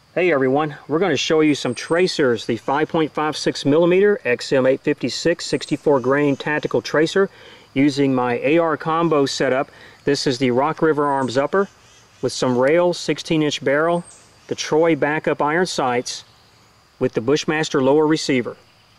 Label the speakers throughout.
Speaker 1: Hey everyone, we're going to show you some tracers, the 5.56mm XM856 64 grain tactical tracer using my AR combo setup. This is the Rock River Arms upper with some rails, 16-inch barrel, the Troy backup iron sights with the Bushmaster lower receiver.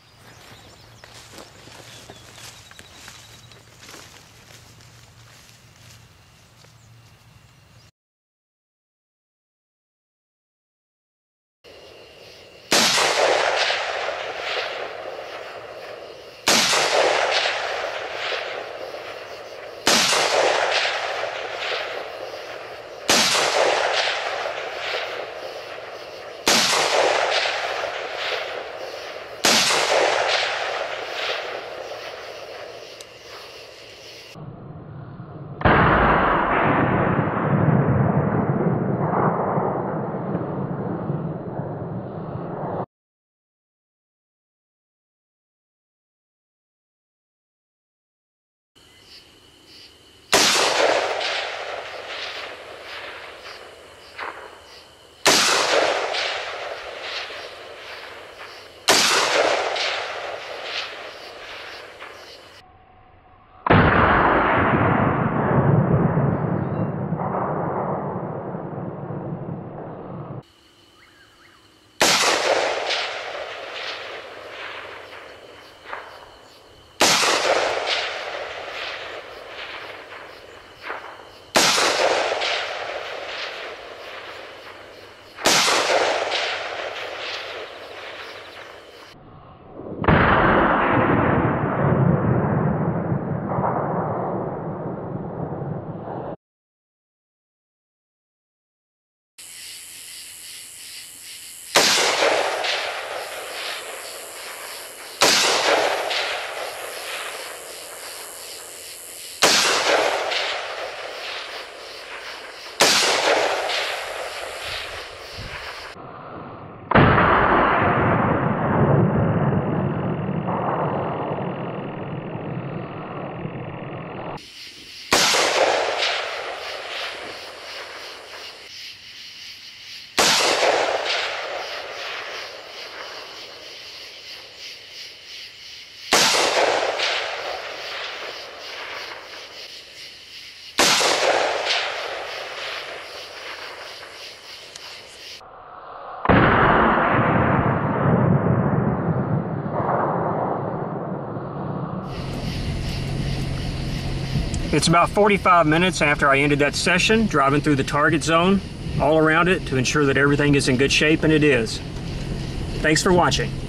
Speaker 1: It's about 45 minutes after I ended that session, driving through the target zone, all around it to ensure that everything is in good shape, and it is. Thanks for watching.